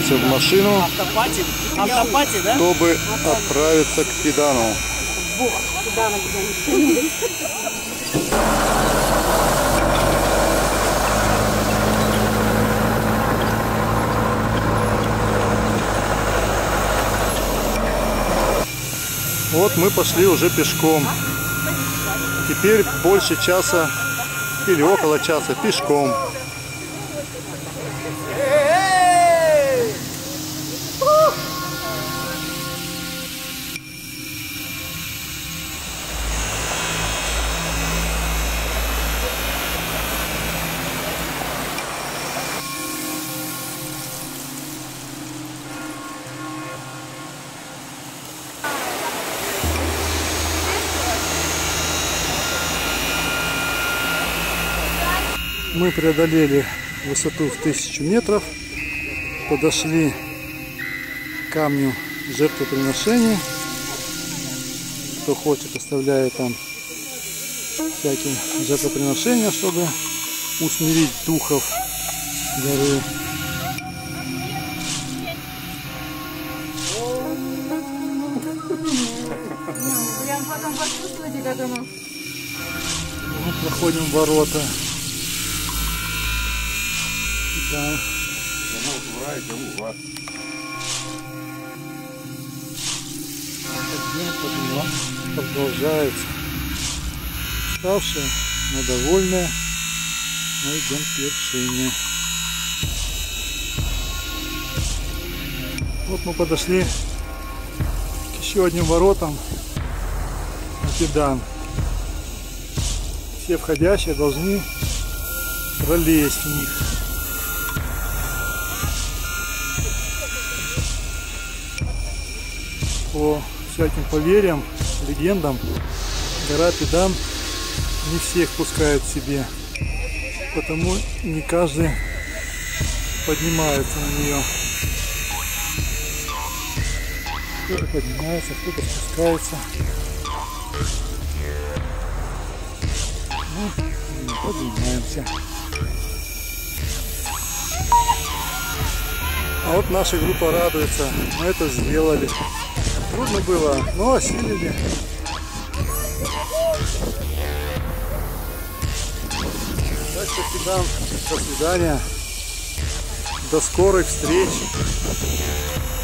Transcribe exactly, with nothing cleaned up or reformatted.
садимся в машину, Автопати, автопати, да? чтобы отправиться к Педану. Вот мы пошли уже пешком. Теперь больше часа или около часа пешком. Мы преодолели высоту в тысячу метров, подошли к камню жертвоприношения. Кто хочет, оставляет там всякие жертвоприношения, чтобы усмирить духов горы. Прям потом почувствуете, как оно. Мы проходим ворота. Да. Подъем продолжается. Уставшие, но довольные. Мы идем к вершине. Вот мы подошли к еще одним воротам на Педан. Все входящие должны пролезть в них. По всяким поверьям, легендам, гора Педан не всех пускает к себе, потому не каждый поднимается на нее. Кто-то поднимается, кто-то спускается. Ну, поднимаемся. А вот наша группа радуется, мы это сделали. Трудно было, но осилили. Так что, Педан, до свидания. До скорых встреч.